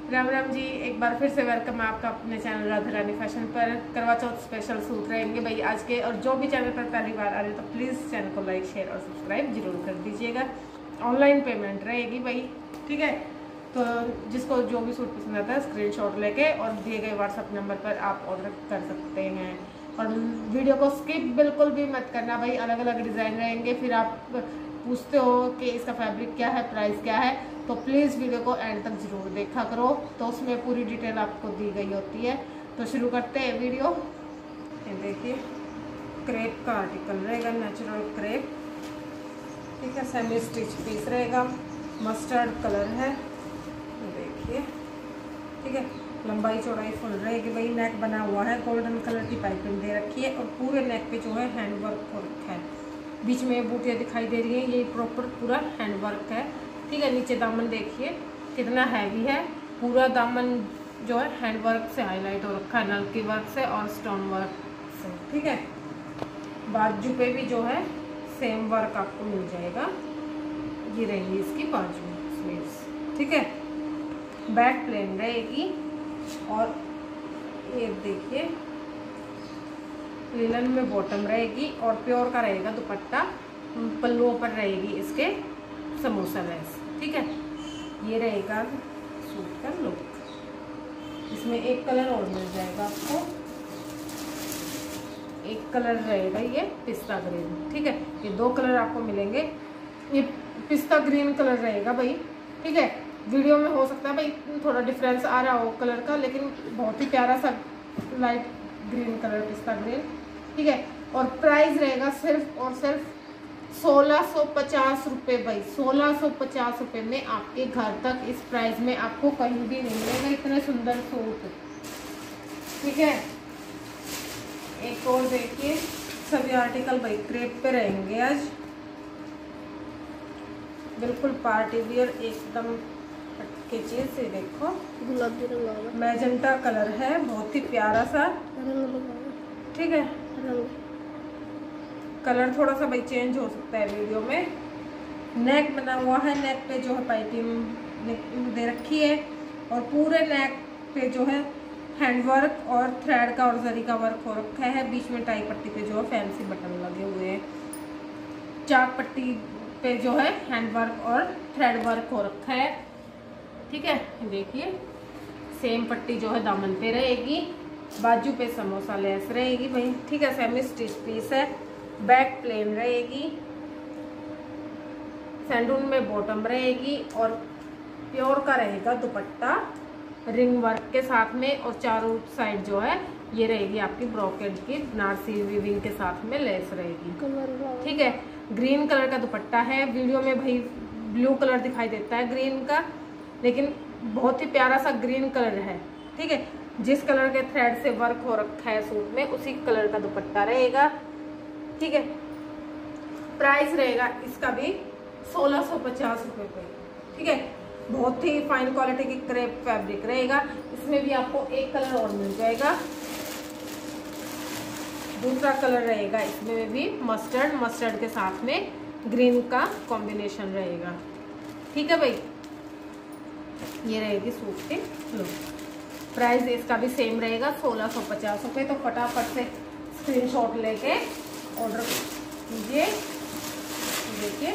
राम राम जी, एक बार फिर से वेलकम है आपका अपने चैनल राधा रानी फैशन पर। करवा चौथ स्पेशल सूट रहेंगे भाई आज के। और जो भी चैनल पर पहली बार आ रहे तो प्लीज़ चैनल को लाइक शेयर और सब्सक्राइब जरूर कर दीजिएगा। ऑनलाइन पेमेंट रहेगी भाई, ठीक है। तो जिसको जो भी सूट पसंद आता है स्क्रीनशॉट लेके और दिए गए व्हाट्सएप नंबर पर आप ऑर्डर कर सकते हैं। और वीडियो को स्किप बिल्कुल भी मत करना भाई, अलग अलग डिज़ाइन रहेंगे। फिर आप पूछते हो कि इसका फैब्रिक क्या है, प्राइस क्या है, तो प्लीज़ वीडियो को एंड तक ज़रूर देखा करो, तो उसमें पूरी डिटेल आपको दी गई होती है। तो शुरू करते हैं वीडियो। ये देखिए क्रेप का आर्टिकल रहेगा, नेचुरल क्रेप, ठीक है। सेमी स्टिच पीस रहेगा, मस्टर्ड कलर है, देखिए, ठीक है। लंबाई चौड़ाई फुल रहेगी भाई। नेक बना हुआ है, गोल्डन कलर की पाइपिंग दे रखी है और पूरे नेक पे जो है हैंड वर्क हो रखा है। बीच में बूटियाँ दिखाई दे रही हैं, ये प्रॉपर पूरा हैंड वर्क है, ठीक है। नीचे दामन देखिए कितना हैवी है, पूरा दामन जो है हैंड वर्क से हाईलाइट हो रखा है, नलकी वर्क से और स्टोन वर्क से, ठीक है। बाजू पे भी जो है सेम वर्क आपको मिल जाएगा। ये रहेगी इसकी बाजू स्लीव्स, ठीक है। बैक प्लेन रहेगी और ये देखिए लिनन में बॉटम रहेगी और प्योर का रहेगा दुपट्टा। पल्लुओं पर रहेगी इसके समोसा लेस, ठीक है। ये रहेगा सूट का लुक। इसमें एक कलर और मिल जाएगा आपको, एक कलर रहेगा ये पिस्ता ग्रीन, ठीक है। ये दो कलर आपको मिलेंगे। ये पिस्ता ग्रीन कलर रहेगा भाई, ठीक है। वीडियो में हो सकता है भाई थोड़ा डिफरेंस आ रहा हो कलर का, लेकिन बहुत ही प्यारा सा लाइट ग्रीन कलर, पिस्ता ग्रीन, ठीक है। और प्राइस रहेगा सिर्फ और सिर्फ 1650 रुपये भाई। 1650 रुपये में आपके घर तक इस प्राइस में आपको कहीं भी नहीं मिलेगा इतने सुंदर सूट, ठीक है। एक और देखिए, सभी आर्टिकल भाई क्रेप पे रहेंगे आज, बिल्कुल पार्टी वियर एकदम की चीज से। देखो गुलाबी रंग, मैजेंटा कलर है, बहुत ही प्यारा सा, ठीक है। कलर थोड़ा सा भाई चेंज हो सकता है वीडियो में। नेक बना हुआ है, नेक पे जो है पाइपिंग दे रखी है और पूरे नेक पे जो है हैंड वर्क और थ्रेड का और जरी का वर्क हो रखा है। बीच में टाई पट्टी पे जो है फैंसी बटन लगे हुए हैं। चाक पट्टी पे जो है हैंड वर्क और थ्रेड वर्क हो रखा है, ठीक है। देखिए सेम पट्टी जो है दामन पे रहेगी, बाजू पे समोसा लेस रहेगी भाई, ठीक है। सेमी स्टिच पीस है, बैक प्लेन रहेगी, सैंडून में बॉटम रहेगी और प्योर का रहेगा दुपट्टा रिंग वर्क के साथ में। और चारों साइड जो है ये रहेगी आपकी ब्रोकेड की बनारसी वीविंग के साथ में लेस रहेगी, ठीक है। ग्रीन कलर का दुपट्टा है। वीडियो में भाई ब्लू कलर दिखाई देता है ग्रीन का, लेकिन बहुत ही प्यारा सा ग्रीन कलर है, ठीक है। जिस कलर के थ्रेड से वर्क हो रखा है सूट में उसी कलर का दुपट्टा रहेगा, ठीक है। प्राइस रहेगा इसका भी 1650 रुपये पे, ठीक है। बहुत ही फाइन क्वालिटी की क्रेप फैब्रिक रहेगा। इसमें भी आपको एक कलर और मिल जाएगा, दूसरा कलर रहेगा इसमें भी मस्टर्ड के साथ में ग्रीन का कॉम्बिनेशन रहेगा, ठीक है भाई। ये रहेगी सूट की लुक। प्राइस इसका भी सेम रहेगा 1650 रुपये। तो फटाफट से स्क्रीनशॉट लेके ऑर्डर कीजिए। देखिए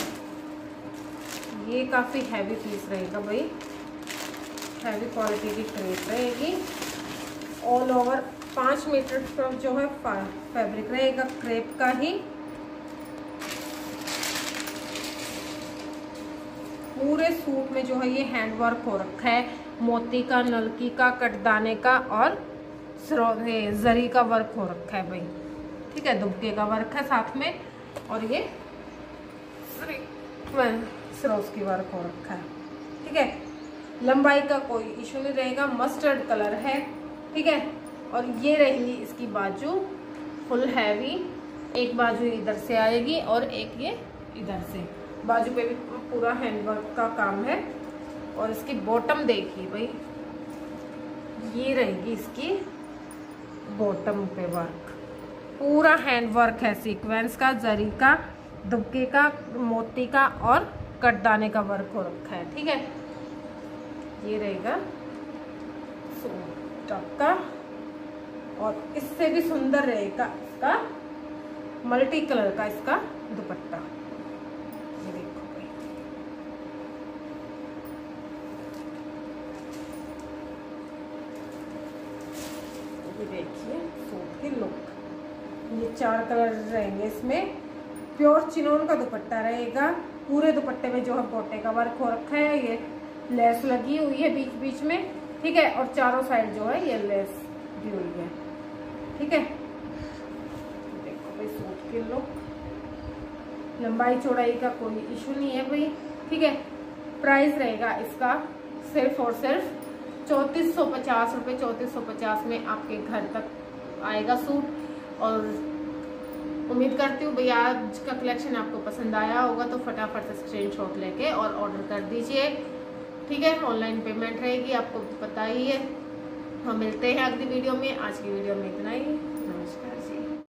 ये काफ़ी हैवी पीस रहेगा भाई, हैवी क्वालिटी की क्रेप रहेगी। ऑल ओवर 5 मीटर तक जो है फैब्रिक रहेगा क्रेप का ही। पूरे सूट में जो है ये हैंड वर्क हो रखा है, मोती का, नलकी का, कटदाने का और जरी का वर्क हो रखा है भाई, ठीक है। दुबके का वर्क है साथ में और ये सरोज की वर्क हो रखा है, ठीक है। लंबाई का कोई इशू नहीं रहेगा, मस्टर्ड कलर है, ठीक है। और ये रहेगी इसकी बाजू फुल हैवी, एक बाजू इधर से आएगी और एक ये इधर से। बाजू पे भी पूरा हैंड वर्क का काम है। और इसकी बॉटम देखिए भाई, ये रहेगी इसकी बॉटम पे वर्क, पूरा हैंड वर्क है, सीक्वेंस का, जरी का, दुबके का, मोती का और कटदाने का वर्क हो रखा है, ठीक है। ये रहेगा सूट आपका। और इससे भी सुंदर रहेगा इसका मल्टी कलर का इसका दुपट्टा। ये देखो भाई, ये देखिए सूट की लुक। ये 4 कलर रहेंगे इसमें। प्योर चिनोन का दुपट्टा रहेगा। पूरे दुपट्टे में जो है गोटे का वर्क हो रखा है, ये लेस लगी हुई है बीच बीच में, ठीक है। और चारों साइड जो है ये लेस दी हुई है, ठीक है। देखो भाई सूट की लुक, लंबाई चौड़ाई का कोई इशू नहीं है भाई, ठीक है। प्राइस रहेगा इसका सिर्फ और सिर्फ 3450 रुपये। 3450 में आपके घर तक आएगा सूट। और उम्मीद करती हूँ भैया आज का कलेक्शन आपको पसंद आया होगा, तो फटाफट से स्क्रीनशॉट लेके और ऑर्डर कर दीजिए, ठीक है। ऑनलाइन पेमेंट रहेगी, आपको पता ही है। हम मिलते हैं अगली वीडियो में। आज की वीडियो में इतना ही। नमस्कार जी।